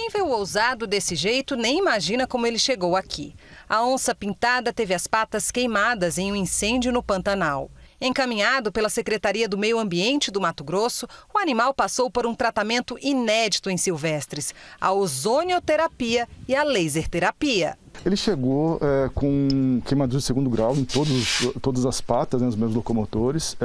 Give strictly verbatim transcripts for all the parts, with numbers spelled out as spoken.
Quem vê o ousado desse jeito nem imagina como ele chegou aqui. A onça pintada teve as patas queimadas em um incêndio no Pantanal. Encaminhado pela Secretaria do Meio Ambiente do Mato Grosso, o animal passou por um tratamento inédito em Silvestres, a ozonioterapia e a laser terapia. Ele chegou é, com queimadura de segundo grau em todos, todas as patas, né, nos meus locomotores,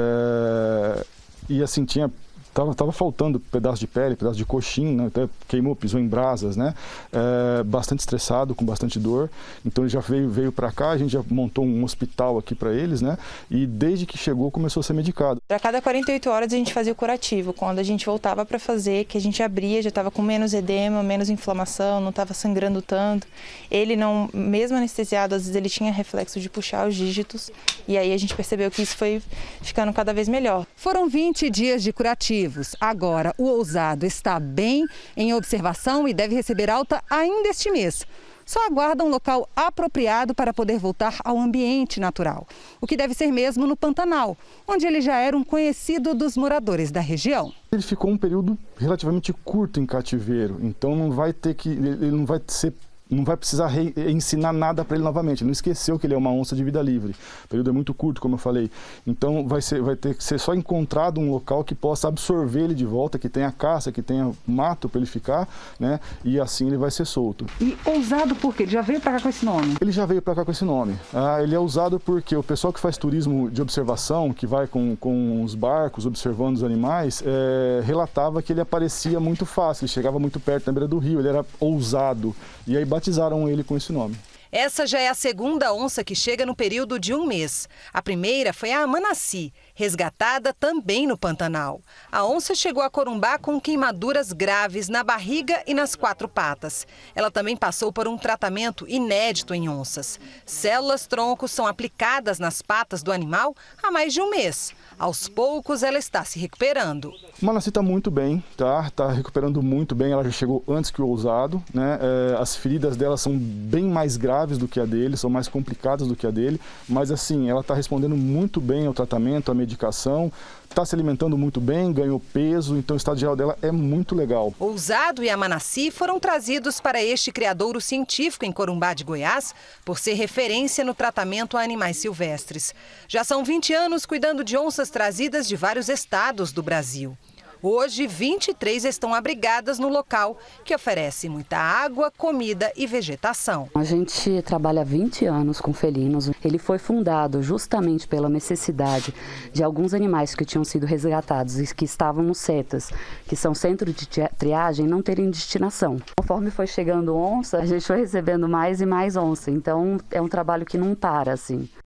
é, e assim tinha... Tava, tava faltando pedaço de pele, pedaço de coxim, né? Até queimou, pisou em brasas, né? É, bastante estressado, com bastante dor. Então ele já veio, veio para cá, a gente já montou um hospital aqui para eles, né? E desde que chegou começou a ser medicado. A cada quarenta e oito horas a gente fazia o curativo. Quando a gente voltava para fazer, que a gente abria, já estava com menos edema, menos inflamação, não estava sangrando tanto. Ele não, mesmo anestesiado, às vezes ele tinha reflexo de puxar os dígitos. E aí a gente percebeu que isso foi ficando cada vez melhor. Foram vinte dias de curativo. Agora, o ousado está bem em observação e deve receber alta ainda este mês. Só aguarda um local apropriado para poder voltar ao ambiente natural, o que deve ser mesmo no Pantanal, onde ele já era um conhecido dos moradores da região. Ele ficou um período relativamente curto em cativeiro, então não vai ter que, ele não vai ser não vai precisar re ensinar nada para ele novamente. Ele não esqueceu que ele é uma onça de vida livre. O período é muito curto, como eu falei. Então vai, ser, vai ter que ser só encontrado um local que possa absorver ele de volta, que tenha caça, que tenha mato para ele ficar, né? E assim ele vai ser solto. E ousado por quê? Ele já veio para cá com esse nome? Ele já veio para cá com esse nome. Ah, ele é ousado porque o pessoal que faz turismo de observação, que vai com, com os barcos observando os animais, é, relatava que ele aparecia muito fácil, ele chegava muito perto na beira do rio, ele era ousado. E aí batizaram ele com esse nome. Essa já é a segunda onça que chega no período de um mês. A primeira foi a Amanaci, resgatada também no Pantanal. A onça chegou a Corumbá com queimaduras graves na barriga e nas quatro patas. Ela também passou por um tratamento inédito em onças. Células-tronco são aplicadas nas patas do animal há mais de um mês. Aos poucos, ela está se recuperando. A Amanaci está muito bem, tá? Está recuperando muito bem. Ela já chegou antes que o ousado, né? É, as feridas dela são bem mais graves do que a dele, são mais complicadas do que a dele, mas assim, ela está respondendo muito bem ao tratamento, à medicação, está se alimentando muito bem, ganhou peso, então o estado geral dela é muito legal. Ousado e Amanaci foram trazidos para este criadouro científico em Corumbá de Goiás por ser referência no tratamento a animais silvestres. Já são vinte anos cuidando de onças trazidas de vários estados do Brasil. Hoje, vinte e três estão abrigadas no local, que oferece muita água, comida e vegetação. A gente trabalha há vinte anos com felinos. Ele foi fundado justamente pela necessidade de alguns animais que tinham sido resgatados e que estavam nos CETAS, que são centros de triagem, não terem destinação. Conforme foi chegando onça, a gente foi recebendo mais e mais onça. Então, é um trabalho que não para, assim.